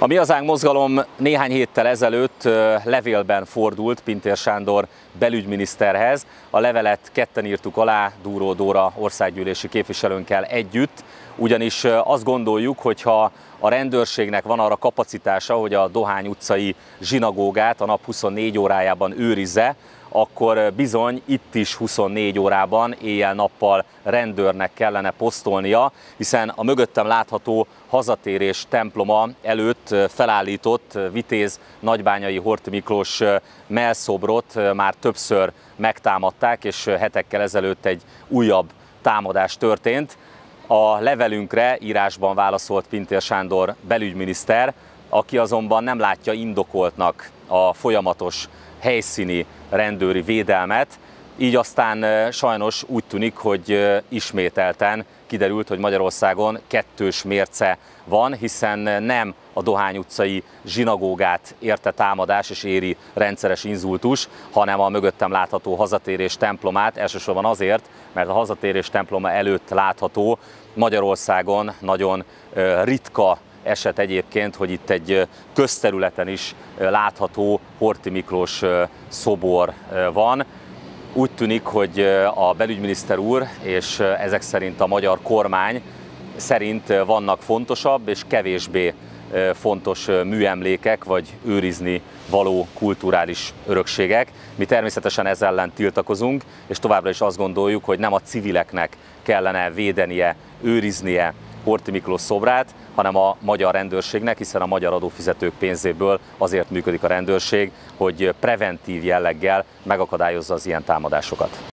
A Mi Hazánk mozgalom néhány héttel ezelőtt levélben fordult Pintér Sándor belügyminiszterhez. A levelet ketten írtuk alá, Dúró Dóra országgyűlési képviselőnkkel együtt, ugyanis azt gondoljuk, hogy ha a rendőrségnek van arra kapacitása, hogy a Dohány utcai zsinagógát a nap 24 órájában őrizze, akkor bizony itt is 24 órában éjjel-nappal rendőrnek kellene posztolnia, hiszen a mögöttem látható hazatérés temploma előtt felállított Vitéz nagybányai Horthy Miklós mellszobrot már többször megtámadták, és hetekkel ezelőtt egy újabb támadás történt. A levelünkre írásban válaszolt Pintér Sándor belügyminiszter, aki azonban nem látja indokoltnak a folyamatos helyszíni rendőri védelmet, így aztán sajnos úgy tűnik, hogy ismételten kiderült, hogy Magyarországon kettős mérce van, hiszen nem a Dohány utcai zsinagógát érte támadás és éri rendszeres inzultus, hanem a mögöttem látható hazatérés templomát, elsősorban azért, mert a hazatérés temploma előtt látható Magyarországon nagyon ritka eset egyébként, hogy itt egy közterületen is látható Horthy Miklós szobor van. Úgy tűnik, hogy a belügyminiszter úr és ezek szerint a magyar kormány szerint vannak fontosabb és kevésbé fontos műemlékek vagy őrizni való kulturális örökségek. Mi természetesen ezzel ellen tiltakozunk, és továbbra is azt gondoljuk, hogy nem a civileknek kellene védenie, őriznie Horthy Miklós szobrát, hanem a magyar rendőrségnek, hiszen a magyar adófizetők pénzéből azért működik a rendőrség, hogy preventív jelleggel megakadályozza az ilyen támadásokat.